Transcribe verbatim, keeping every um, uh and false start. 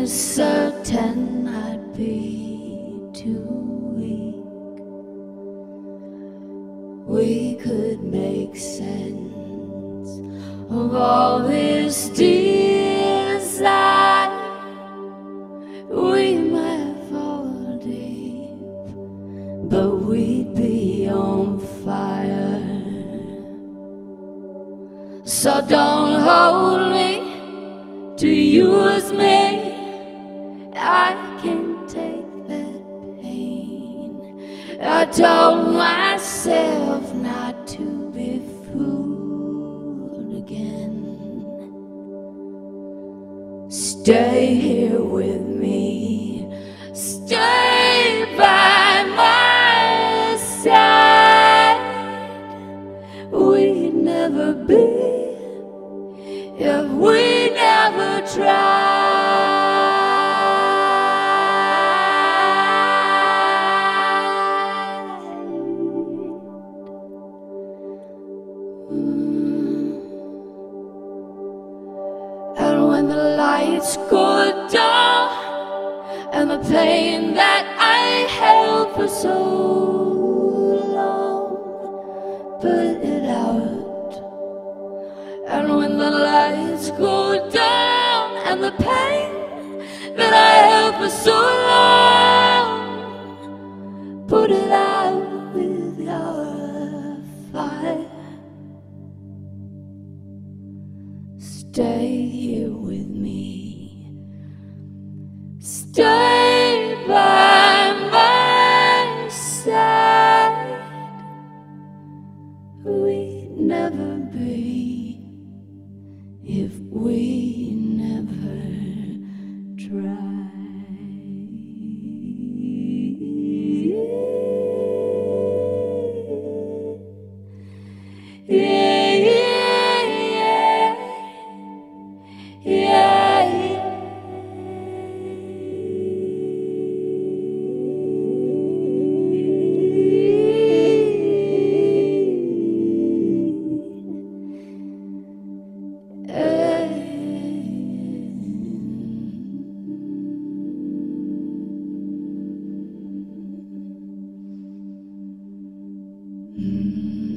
was certain I'd be too weak. We could make sense of all this desire. We might fall deep, but we'd be on fire. So don't hold me to use me. I can take that pain. I told myself not to be fooled again. Stay here with me, stay by my side. We'd never be if we never tried. And when the lights go down and the pain that I held for so long, put it out. And when the lights go down and the pain that I held for so long, put it out with your fire. Stay here with me, stay by my side. We'd never be if we never try. Yeah, yeah, yeah, yeah. Mm-hmm.